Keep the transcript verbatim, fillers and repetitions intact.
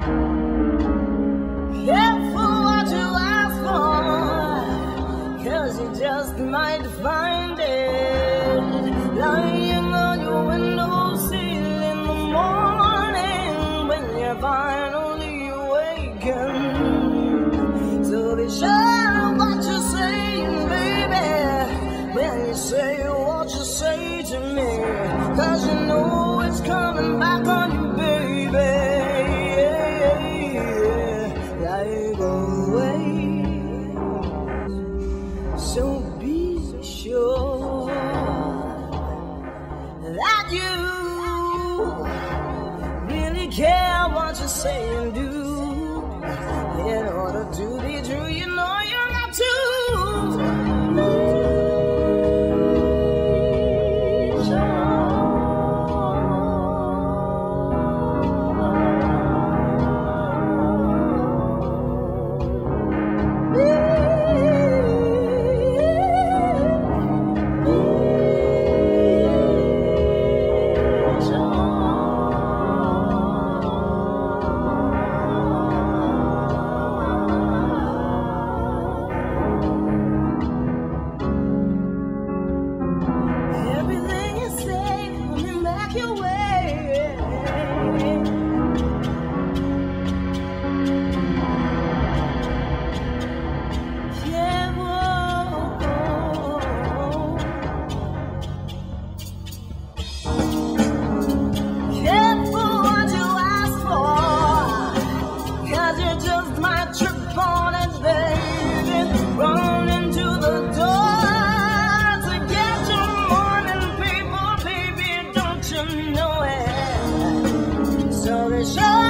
Careful what you ask for, 'cause you just might find it lying on your windowsill in the morning when you're finally awaken. So be sure what you're saying, baby, when you say what you say to me, 'cause you know it's coming back on you, baby. Like always. So be sure that you really care what you say and do. In order to be true, you know you got to. Show